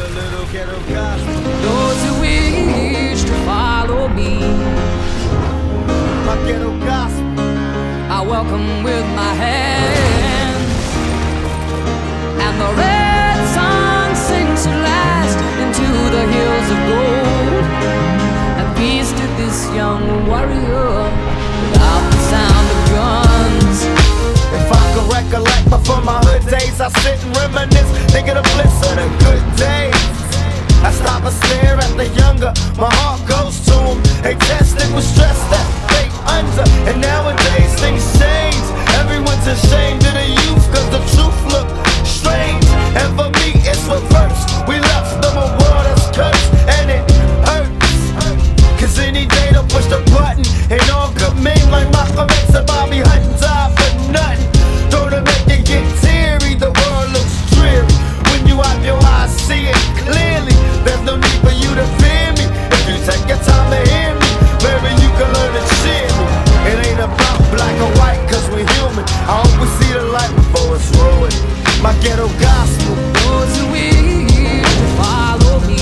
a little ghetto gospel. Those who wish to follow me, My ghetto gospel. I welcome with my hand. And the red sun sinks at last into the hills of gold, and peace to this young warrior without the sound of guns. If I could recollect before my hood days, I sit and reminisce, think of the bliss of the good days. I stop and stare at the younger, my heart goes to them. They tested with stress that they under, and nowadays things change. Everyone's ashamed of the youth, cause the truth look strange. And for me it's reverse, we left them a world that's cursed, and it hurts. Cause any day they'll push the button, and all good men like Malcolm X and Bobby Hutton die for nothing. Don't it make you get teary, the world looks dreary. When you have your eyes, see it clearly. There's no need for you to fear me, if you take your time to hear me. Maybe you can learn to cheer me. It ain't about black or white, cause we're human. I hope we see the light before it's ruined. My ghetto gospel. Those who wish to follow me,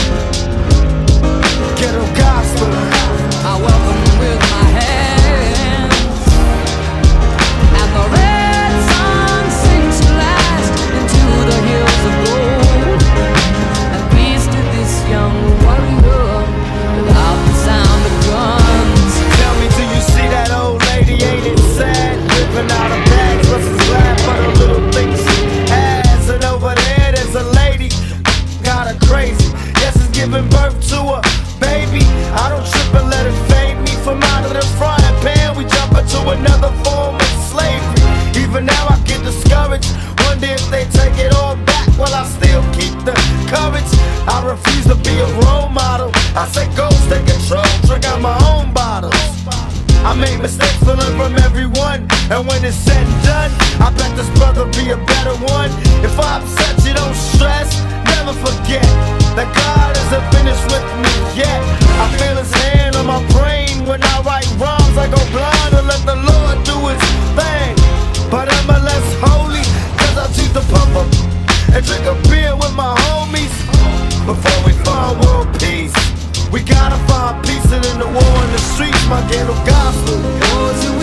Ghetto gospel. I welcome with my hands. And the red sun sinks at last into the hills of gold, and peace to this young warrior without the sound of guns. Tell me, do you see that old lady? Ain't it sad? Living out of bags, wasn't glad for the little things she has. And over there, there's a lady, got her crazy. Yes, it's giving birth to a baby. I don't trip and let it fade me. From out of the frying pan, we jump into another form of slavery. Even now I get discouraged, wonder if they take it all back. Well, I still keep the courage. I refuse to be a role model. I say ghost, take control, drink out my own bottles. I make mistakes, but learn from everyone. And when it's said and done, I bet this brother be a better one. If I upset you, don't stress, never forget that God isn't finished with me yet. I feel his hand on my brain when I write rhymes. I go blind and let the Lord do his thing. But am I less holy? Cause I choose to pump up and drink a beer with my homies. Before we find world peace, we gotta find peace in the war in the streets. My ghetto gospel. Those who